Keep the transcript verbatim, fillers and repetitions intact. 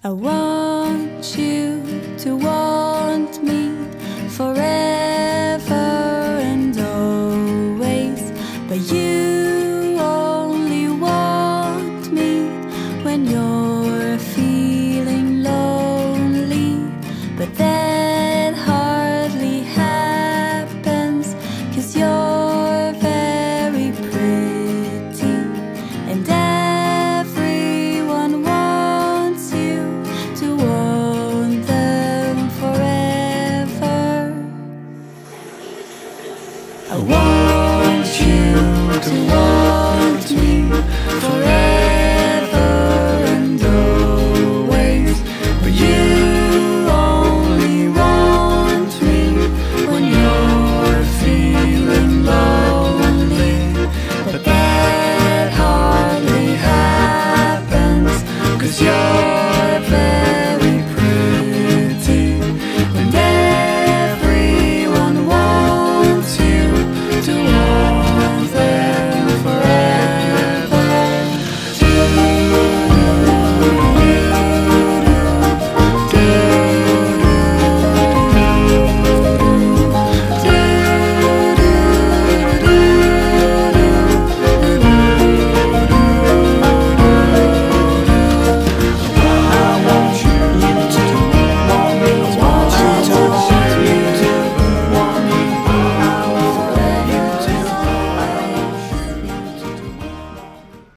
I want you to want me forever and always, but you only want me when you're feeling lonely. But that hardly happens, 'cause you're very pretty and everyone wants you to want them forever. I want you to want me forever and always, but you only want me when you're feeling lonely. But that hardly happens, 'cause you're